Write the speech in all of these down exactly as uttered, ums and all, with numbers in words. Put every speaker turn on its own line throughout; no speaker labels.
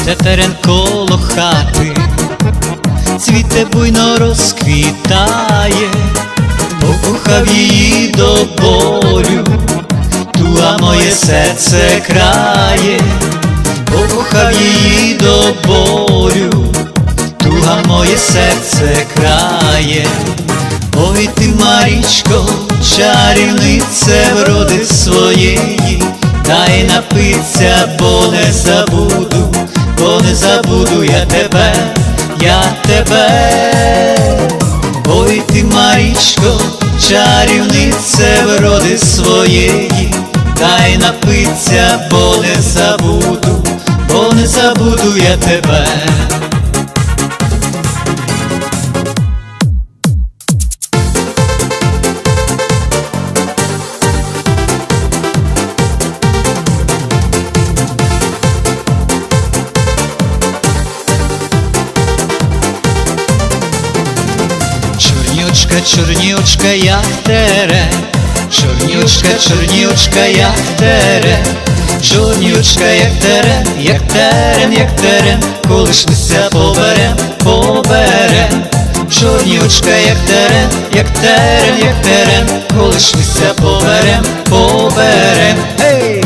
росте терен коло хати, цвіте буйно розквітає, покохав її до болю, туга моє серце крає, покохав її до болю, туга моє серце крає. Ой ти, Марічко, чарівнице вроди своєї, дай напиться, бо не забуду, бо не забуду я тебе, я тебе. Ой ти, Марічко, чарівнице вроди своєї, дай напиться, бо не забуду, бо не забуду я тебе. Чорнючка, чорнючка, як терен, чорнючка, чорнючка, як терен, чорнючка, як терен, як терен, як терен, колишнися поберем, поберем. Чорнючка, як терен, як терен, як терен, колишнися поберем, поберем. Гей!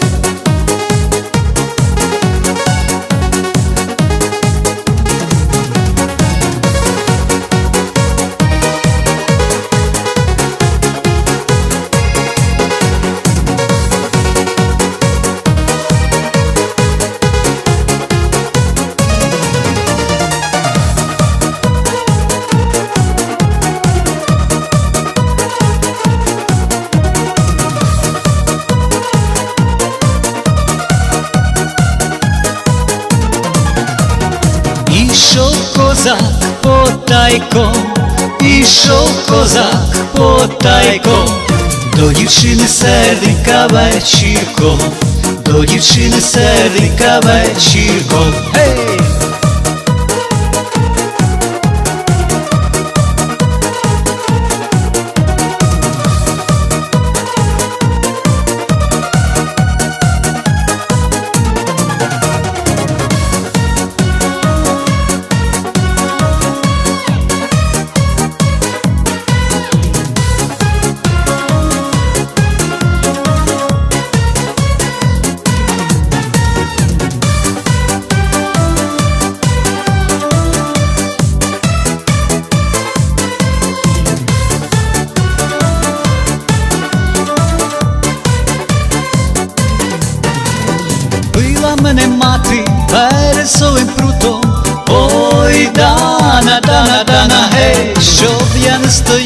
Ішов козак потайком, ішов козак потайком, до дівчини серденька вечірком, до дівчини серденька вечірком. Гей! Била мене мати вересовим прутом, ой, Дана, Дана, Дана, гей, щоб я не стояв